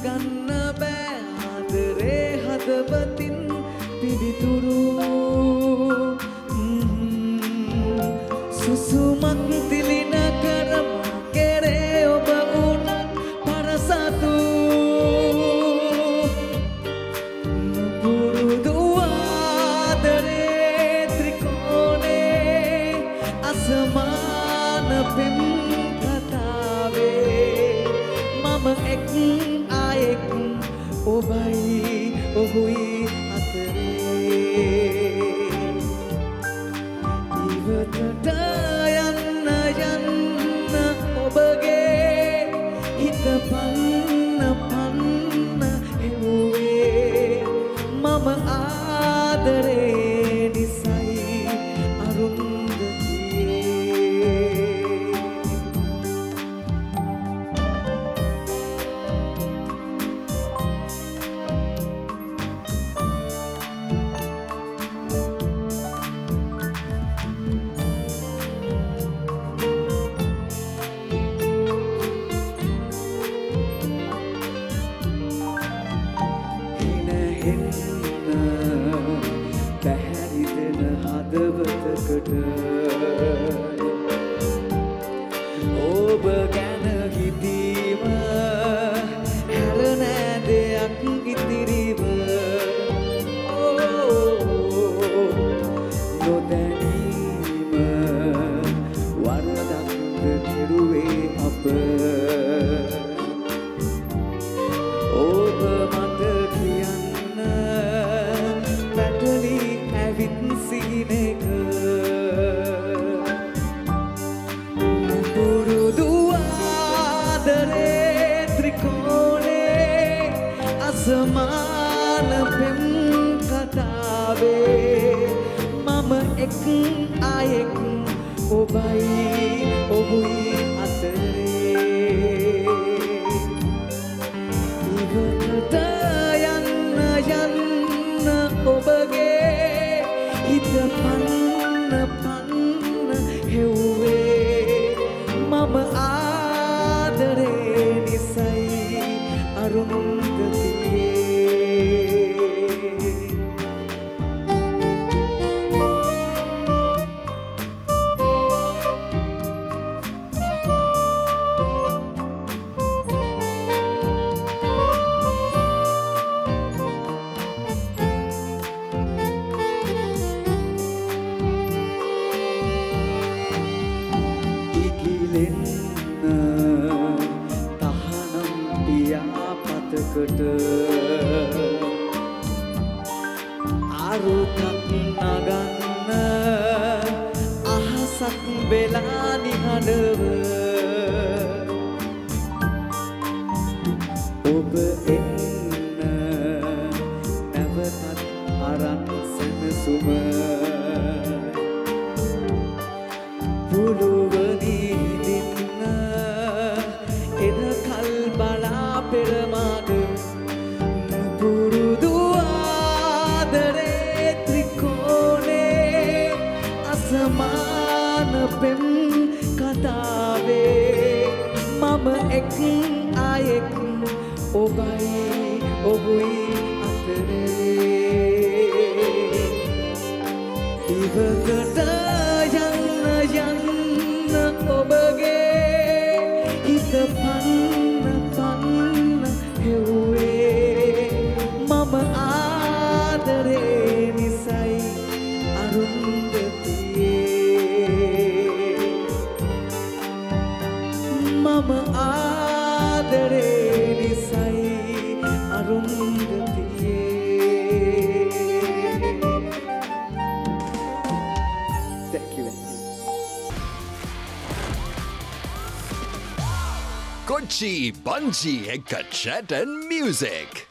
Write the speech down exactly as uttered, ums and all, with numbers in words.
ගන්න බෑ ආදරේ හදවතින් පිවිතුරු සුසුමක් තිලින කරම කෙරේ ඔබ උන් පරසතු පුරුදු ආදරේ ත්‍රිකෝණේ අසමාන පෙම් කතාවේ මම එක් ආයෙක් ඔබයි ඔහුයි ඉවතට යන්න යන්න ඔබගේ හිත පන්න පන්න හෙව්වේ මම ආදරේ නිසයි අරුන්දතියේ පැහැරිදෙන හදවතකට ඔබ ගැන හිතීම හැර නෑ දෙයක් ඉතිරිව නොදැනීම වරදක්ද කෙරුවේ අප ඔබ මට කියන්න පැටලි ඇවිත් සිහිනක පුරුදු ආදරේ ත්‍රිකෝණේ අසමාන පෙම් කතාවේ මම එක් ආයෙක් ඔබයි ඔහුයි අතරේ ඉවතට යන්න යන්න ඔබගේ හිත පන්න පන්න හෙව්වේ මම ආදරේ නිසයි අරුන්දතියේ තහනම් පියාපතකට අරුතක් නගන්න අහසක් වෙලා නිහඬව ඔබ එන්න නැවතත් අරන් සැනසුම පුළුවනි එනකල් බලා පෙරමාද පුරුදු ආදරේ ත්‍රිකෝණේ අසමාන පෙම් කතාවේ මම එක් ආයෙක් ඔබයි ඔහුයි අතරේ ඉවතට යන්න යන්න ඔබගේ හිත පන්න පන්න හෙව්වේ මම ආදරේ නිසයි අරුන්දතියේ මම ආදරේ නිසයි අරුන්දතියේ Thank you. Kochi Banji Ekka Chat and Music.